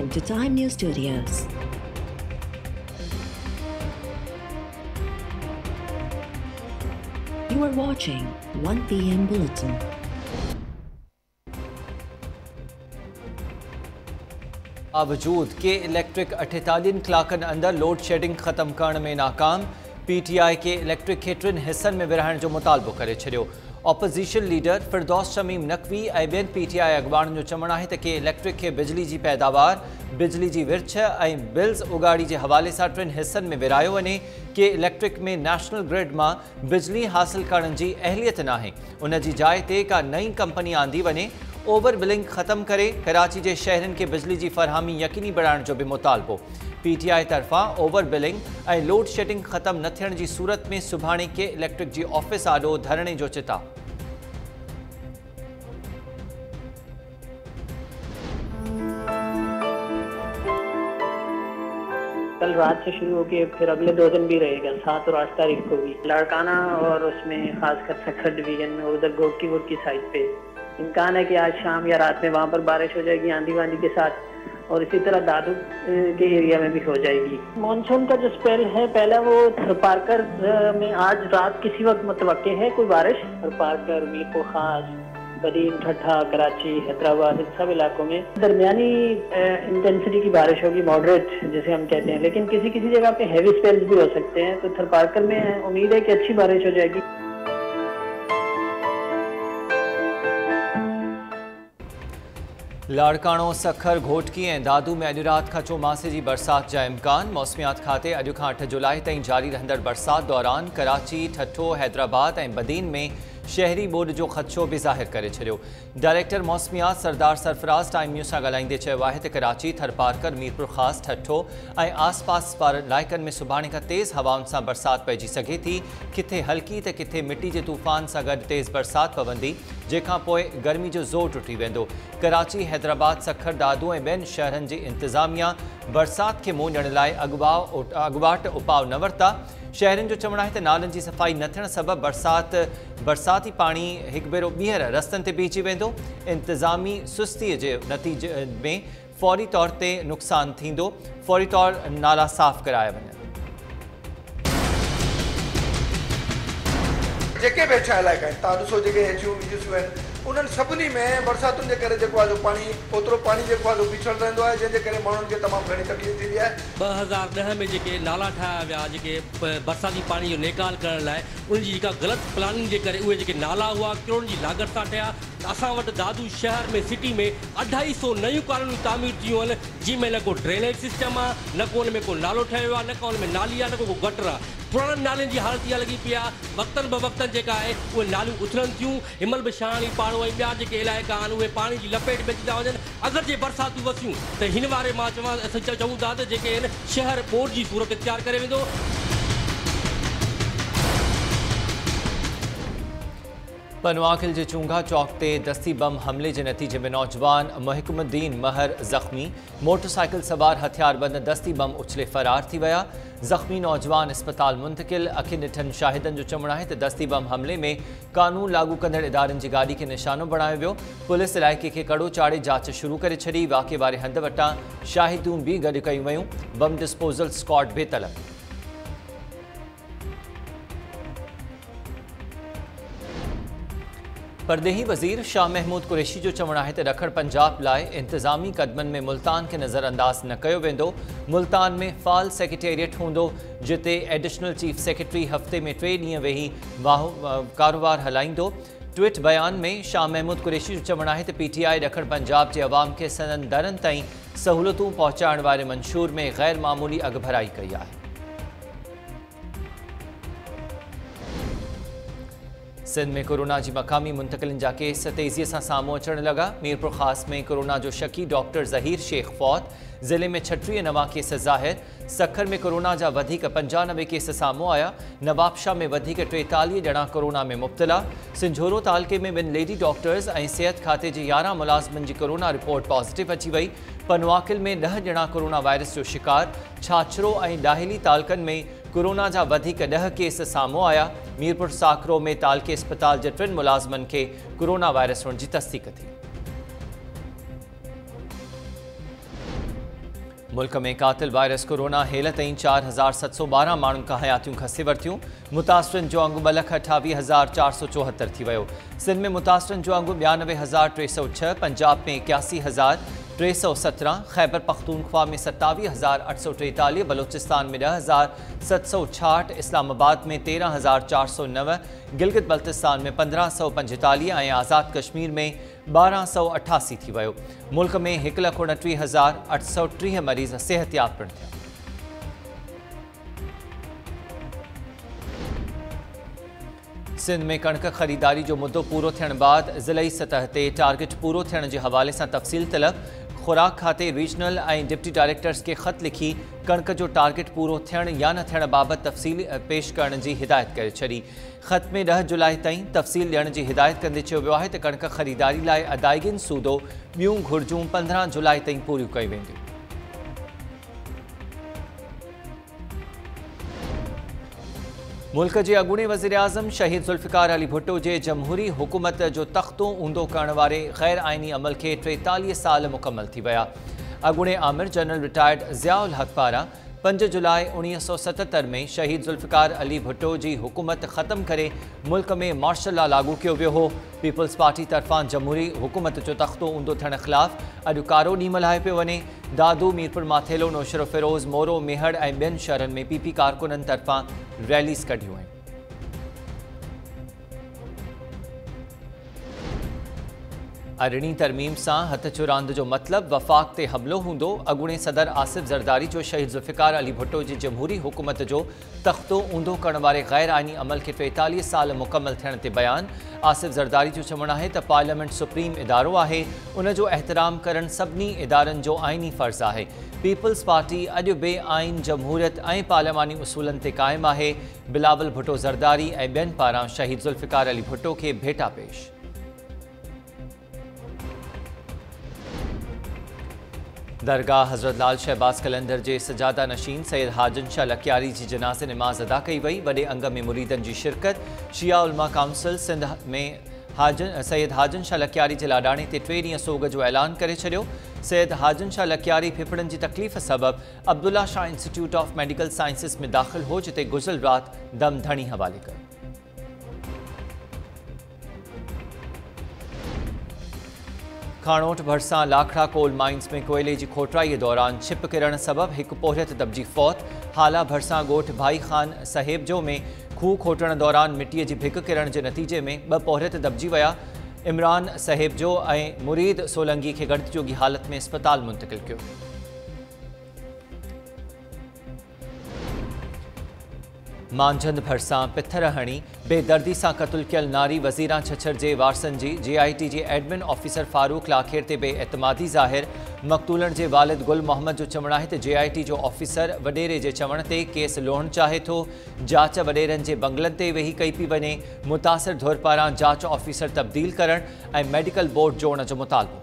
Welcome to Time News Studios. You are watching 1 PM Bulletin. बावजूद के electric 48 कलाकनि अंदरि load shedding ख़त्म करण में नाकाम। PTI के इलेक्ट्रिक खे 3 हिस्सनि में विरहाइण जो मुतालबो करे छॾियो। ऑपोजिशन लीडर फिरदौस शमीम नकवी ऐं ॿियनि PTI अॻवाननि जो चवणु आहे त के इलेक्ट्रिक खे बिजली जी पैदावार, बिजली जी विर्छ ऐं बिल्स उगाड़ी जे हवाले सां 3 हिस्सनि में विरायो वञे। के इलेक्ट्रिक में नेशनल ग्रिड मां बिजली हासिल करण जी अहलियत नाहे, उन जी जाइ ते का नई कंपनी आंदी वञे। ओवर बिलिंग ख़त्म करे कराची जे शहरनि खे बिजली जी फ़रहामी यकीनी बणाइण जो बि मुतालबो। PTI तरफ़ां ओवर बिलिंग ऐं लोड शेडिंग ख़त्म न थियण जी सूरत में सुभाणे के इलेक्ट्रिक जी ऑफिस आॾो धरणे जो चिता। कल रात से शुरू होकर फिर अगले 2 दिन भी रहेगा, 7 और 8 तारीख को भी लाड़काना और उसमें खासकर सखर डिवीजन में और उधर गोटकी वोटकी साइड पे इम्कान है कि आज शाम या रात में वहाँ पर बारिश हो जाएगी आंधी वांधी के साथ, और इसी तरह दादू के एरिया में भी हो जाएगी। मानसून का जो स्पेल है पहला वो थरपारकर में आज रात किसी वक्त मुतवक्के है कोई बारिश। थरपारकर, मीरपुर खास, बदीन, ठट्ठा, कराची, हैदराबाद, इन सब इलाकों में दरमियानी इंटेंसिटी की बारिश होगी, मॉडरेट जिसे हम कहते हैं, लेकिन किसी किसी जगह पे हैवी स्पेल्स भी हो सकते हैं। तो थरपारकर में उम्मीद है कि अच्छी बारिश हो जाएगी। लाड़काणो, सखर, घोटकी ऐं दादू में अॼु राति खां चोमासे जी बरसात जा इम्कान। मौसमियात खाते अॼु खां 8 जुलाई ताईं जारी रहंदड़ बरसात दौरान कराची, ठठो, हैदराबाद ऐं बदीन में शहरी ॿोॾि जो ख़दशो बि ज़ाहिर करे छॾियो। डायरेक्टर मौसमियात सरदार सरफराज़ टाइम न्यूज़ सां ॻाल्हाईंदे चयो आहे त कराची, थरपारकर, मीरपुर ख़ास, ठठो ऐं आसपास वारनि इलाइक़नि में सुभाणे खां तेज़ हवाउनि सां बरसाति पइजी सघे थी। किथे हल्की त किथे मिटी जे तूफ़ान सां गॾु तेज़ बरसाति पवंदी, जंहिंखां पोइ गर्मी जो ज़ोर टुटी वेंदो। कराची, हैदराबाद, सखर, दादू ऐं ॿियनि शहरनि जी इंतिज़ामिया बरसाति खे मुंहुं ॾियण लाइ अॻुवाट उपाउ न वरिता। शहरनि जो चवणु आहे त नालनि जी सफ़ाई न थियण सबबि बरसाती पाणी हिकु भेरो ॿीहर रस्तनि ते बीहजी वेंदो। इंतिज़ामी सुस्तीअ जे नतीजे में फौरी तौर ते नुक़सानु थींदो, फौरी तौर नाला साफ़ कराया वञनि। जेके बि छा इलाइक़ा आहिनि तालुसो जेके आहिनि उन्हनि सभिनी में बरसातुनि जे करे जेको आहे जो पाणी ओतिरो पाणी जेको आहे जो बीठल रहंदो आहे, जंहिंजे करे माण्हुनि खे तमामु घणी तकलीफ़ थींदी आहे। 2010 में जेके नाला ठाहिया विया जेके बरसाती पाणी जो निकाल करण लाइ, उनजी जेका ग़लति प्लानिंग जे करे उहे जेके नाला हुआ करोड़ जी लागत सां ठहिया। असां वटि दादू शहर में सिटी में 250 नयूं कॉलोनियूं तामीर थियूं आहिनि, जंहिंमें न को ड्रेनेज सिस्टम आहे, न को उन में को नालो ठहियो आहे, न को उन में नाली आहे, न को गटर आहे। पुराणनि नालनि जी हालत इहा लॻी पई आहे, वक़्तनि ब वक़्तनि जेका आहे उहे नालियूं उथलनि थियूं। हिमल बि शाणी पाड़ो ऐं ॿिया जेके इलाइक़ा आहिनि उहे पाणी जी लपेट में अची था वञनि। अगरि जे बरसातूं वसियूं त हिन वारे मां चऊं था त जेके आहिनि शहर ॿोॾि जी सूरत इख्तियार करे वेंदो। पनवाकिल जे चूंगा चौक ते दस्ती बम हमले जे नतीजे में नौजवान मुहिकमुद्दीन महर ज़ख़्मी। मोटरसाइकिल सवार हथियारबंद दस्ती बम उछले फ़रार थी विया। ज़ख़्मी नौजवान अस्पताल मुंतकिल। अखियुनि ॾिठनि शाहिदनि जो चवणु आहे त दस्ती बम हमले में कानून लागू कंदड़ इदारनि जी गाॾी खे निशानो बणायो वियो। पुलिस इलाइक़े खे कड़ो चाढ़े जांच शुरू करे छॾी। वाक़े वारे हंध वटां शाहिदूं बि गॾु कयूं वयूं। बम डिस्पोज़ल स्क्वाड बि तलब। परदेही वज़ीर शाह महमूद कुरैशी जो चवणु आहे त ॾखण पंजाब लाइ इंतिज़ामी क़दमनि में मुल्तान खे नज़रअंदाज़ न कयो वेंदो। मुल्तान में फ़ाल सेक्रेटेरिएट हूंदो, जिते एडिशनल चीफ सेक्रेटरी हफ़्ते में 3 ॾींहं वेही कारोबार हलाईंदो। ट्वीट बयान में शाह महमूद कुरैशी जो चवणु आहे त PTI ॾखण पंजाब जे अवाम खे सननि दरनि ताईं सहूलियतूं पहुचाइण वारे मंशूर में ग़ैर मामूली अॻभराई कई आहे। सिंध में कोरोना जी मक़ामी मुंतकिलिन जा केस तेज़ीअ सां साम्हूं अचण लॻा। मीरपुर ख़ास में कोरोना जो शकी डॉक्टर ज़हीर शेख फौत। ज़िले में 36 नवां केस ज़ाहिर। सखर में कोरोना जा वधीक 95 केस साम्हूं आया। नवाबशाह में वधीक 43 ॼणा कोरोना में मुब्तला। सिंझोरो तालके में 2 लेडी डॉक्टर्स ऐं सिहत खाते जे 11 मुलाज़िमनि जी कोरोना रिपोर्ट पॉज़िटिव अची वई। पनवाकिल में 10 ॼणा कोरोना वायरस जो शिकार। छाछरो ऐं डाहिली तालकनि में कोरोना जा वधीक 10 केस साम्हूं आया। मीरपुर साकरो में तालके अस्पताल जे 3 मुलाज़िमनि खे कोरोना वायरस हुअण जी तस्दीक थी। मुल्क में कातिल वायरस कोरोना हेल ताईं 4712 माण्हुनि खां हयातियूं खसे वरितियूं। मुतासिरनि जो अंगु 2,28,474 थी वियो। सिंध में मुतासिरनि जो अंगु 92,306, पंजाब में 81,317, खैबर पख्तूनख्वा में 27,843, बलूचिस्तान में 10,766, इस्लामाबाद में 13,409, गिलगित बल्तिस्तान में 1,545 ऐं आज़ाद कश्मीर में 1,288 थी वियो। मुल्क में 1,29,830 मरीज़ सेहतियाब पिणु थिया। सिंध में कणक ख़रीदारी जो मुद्दो पूरो थियण बाद ज़िलई सतह ते टारगेट पूरो थियण जे हवाले सां तफ़सील तलब। खुराक खाते रीजनल ऐं डिप्टी डायरेक्टर्स के ख़त लिखी कणक जो टारगेट पूरो थियण या न थियण बाबति तफ़सील पेश करण जी हिदायत करे छॾी। ख़त में 10 जुलाई ताईं तफ़सील ॾियण जी हिदायत कंदे चयो वियो आहे त कणक ख़रीदारी लाइ अदायगियुनि सूदो ॿियूं घुर्जूं 15 जुलाई ताईं पूरियूं कयूं वेंदियूं। मुल्क के अॻूणे वज़ीर आज़म शहीद ज़ुल्फ़िकार अली भुट्टो के जमहूरी हुकूमत जो तख्तो ऊंदो करण वारे गैर आइनी अमल के 43 साल मुकम्मल थी विया। अॻूणे आमिर जनरल रिटायर्ड ज़ियाउल हक़ पारां 5 जुलाई 1977 में शहीद ज़ुल्फ़िकार अली भुट्टो की हुकूमत ख़त्म करे मुल्क में मार्शल लॉ लागू किया वियो हो। पीपल्स पार्टी तरफ़ां जमहूरी हुकूमत जो तख्तो ऊंदो थियण ख़िलाफ़ अॼु कारो ॾींहुं मल्हायो पियो वञे। दादू, मीरपुर माथेलो, नौशरो फिरोज़, मोरो, मेहड़ ऐं ॿियनि शहरनि में पीपी कारकुननि तरफ़ां रैलीज़ कढियूं आहिनि। अरिड़हीं तरमीम से हथचो रांद जो मतलब वफ़ाक़ ते हमलो हूंदो। अॻूणे सदर आसिफ ज़रदारी जो शहीद ज़ुल्फ़िकार अली भुट्टो की जमहूरी हुकूमत जो तख्तो ऊंदो करण वारे गैर आइनी अमल के 43 साल मुकम्मल थियण ते बयान। आसिफ ज़रदारी जो चवणु आहे त पार्लियामेंट सुप्रीम इदारो आहे, उन जो एहतराम करण सभिनी इदारनि जो आइनी फ़र्ज़ आहे। पीपल्स पार्टी अॼु बे आइन जमहूरियत ऐं पार्लियामानी उसूलनि ते क़ाइमु आहे। बिलावल भुट्टो ज़रदारी ऐं ॿियनि पारां शहीद ज़ुल्फ़िकार अली भुट्टो खे भेटा पेश। दरगाह हज़रत लाल शहबाज कलंदर के सजादा नशीन सैयद हाजन शाह लकियारी की जनाज़े नमाज अदा कई वई। वॾे अंग में मुरीदन की शिरकत। शिया उलमा काउंसिल सिंध में सैयद हाजन शाह लकियारी के लाडाणे ते 3 ॾींहं सोग जो ऐलान करे छॾियो। सैयद हाजन शाह लकियारी फिफड़न की तकलीफ़ सबब Abdullah Shah institute of medical sciences में दाख़िल हो, जिते गुज़िर रात दम धणी हवाले कर। खाणोट भरसा लाखड़ा कोल माइंस में कोयले की खोटराई दौरान छिप किरण सबब एक पोहरियत दबजी फौत। हाला भरसा गोठ भाई खान साहेबजो में खूह खोटण दौरान मिट्टी की भिक किरण के नतीजे में 2 पोहरियत दबजी विया। इमरान साहेबजो ऐं मुरीद सोलंगी के गड़त जोगी हालत में अस्पताल मुंतकिल किया। मांझंद भरसा पिथर हणी बेदर्दी से कतल कियल नारी वज़ीरा छछर के वारसन की JIT के एडमिन ऑफिसर फारूक लाखेर ते बेएतमादी ज़ाहिर। मक़तूलन के वालिद गुल मोहम्मद जो चवण है JIT जो ऑफिसर वडेरे के चवण ते केस लोहण चाहे तो। जांच वडेरन के बंगलन ते वेही कई पी वने। मुतासिर धुर पारां जांच ऑफिसर तब्दील करण ऐं मेडिकल बोर्ड जोड़न जो मुतालबो।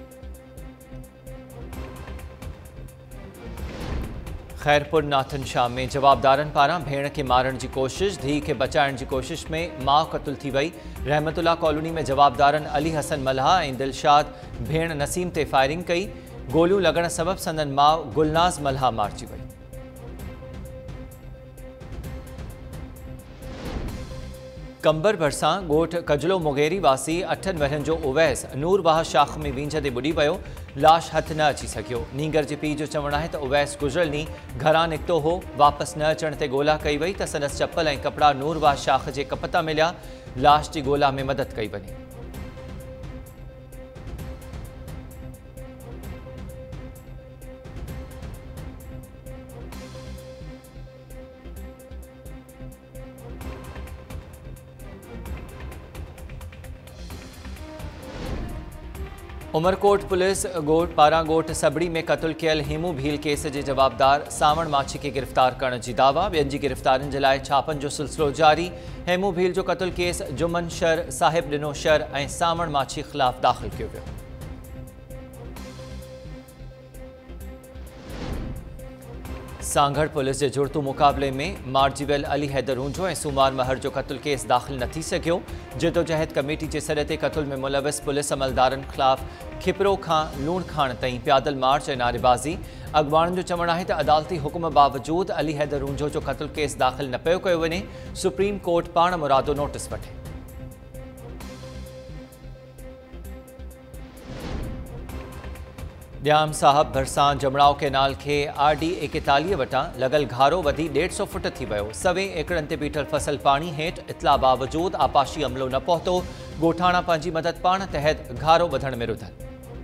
खैरपुर नाथन शाह में जवाबदारन पारां भेण के मारण की कोशिश। धी के बचाइण की कोशिश में माउ कतल थी वई। रहमतुल्ला कॉलोनी में जवाबदारन अली हसन मल्हा ऐं दिलशाद भेण नसीम ते फायरिंग कई। गोलियों लगण सबब संदन माउ गुलनाज मल्हा मारिजी वई। कंबर भरसा गोठ कजलो मुगेरी वासी 8 वरहनि जो उवैस नूरवाह शाख में वींझ ते बुॾी वियो। लाश हथ न अची सघियो। नींगर जे पीउ जो चवणु आहे त उवैस गुज़िरियल ॾींहुं घरां निकितो हो। वापसि न अचण ते ॻोल्हा कई वई त संदसि चप्पल ऐं कपिड़ा नूरवाह शाख जे कप तां मिलिया। लाश जी ॻोल्हा में मदद कई वञे। उमरकोट पुलिस पारां गोठ सबड़ी में कतल कियल हेमू भील केस के जवाबदार सावण माछी के गिरफ्तार करण की दावा। ॿियनि जी गिरफ्तारियुनि जे लाइ छापनि जो सिलसिलो जारी। हेमू भील जो कतल केस जुमन शर, साहिब ॾिनो शर ऐं सावण माछी ख़िलाफ़ दाख़िल कियो वियो। सांगड़ पुलिस के जुड़तू मुक़ाबले में मार्जिवेल अली हैदर रूंझो ऐं सूमार महर जो क़त्ल केस दाख़िल न थी सघियो। जदोजहद कमेटी के सॾ ते क़त्ल में मुलविस पुलिस अमलदारनि ख़िलाफ़ खिपरो खां लूण खाण ताईं पैदल मार्च ऐं नारेबाज़ी। अॻवाणनि जो चवणु आहे त अदालती हुकुम बावजूद अली हैदर रूंझो जो क़त्ल केस दाख़िल न पियो कयो वञे। सुप्रीम कोर्ट पाण मुरादो नोटिस वठे। ड्याम साहब भरसां जमड़ाव कैनाल के RD 41 वटां लगल घारो वधी 150 फुट थी वियो। सवें एकड़नि ते बीठल फसल पाणी हेठि इतला बावजूद आपाशी अमलो न पहुतो। ॻोठाणा पंहिंजी मदद पाण तहत घारो वधण में रुधल।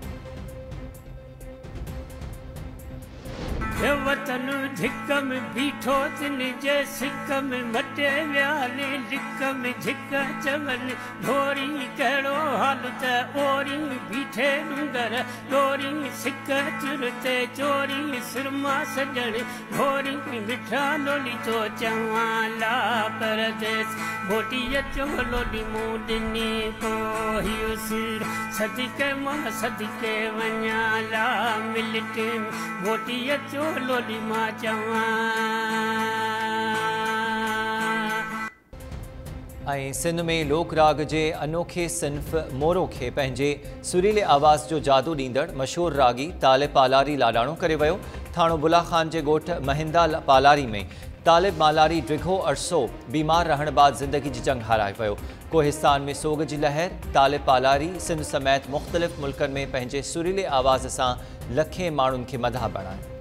वतन झिक में बीठो तिन जे सिक में मटे व्याले लिक में झिक चवल ढोरी कहिड़ो हाल त ओरी बीठे डूंगर डोरी सिक चुरते चोरी सिरमा सजण ढोरी मिठा लोली तो चवां ला परदेस बोटी अचो लोली मूं ॾिनी तो हियुस सदिके मां सदिके वञा ला मिलट बोटी अचो लोली मां चवां। सिंध में लोक राग के अनोखे सिन्फ मोरो के पंहिंजे सुरीले आवाज़ जो जादू ॾींदड़ मशहूर रागी तालिब पालारी लाडाणो करे वियो। थाणो बुला खान के ॻोठ महिंदा पालारी में तालिब मालारी डिघो अरसो बीमार रहण बाद ज़िंदगी की जंग हाराए वियो। कोहिस्तान में सोग की लहर। तालिब पालारी सिंध समेत मुख़्तलिफ़ मुल्कनि में पंहिंजे सुरीले आवाज़ सां लखे माण्हुनि खे मदाह बणायो।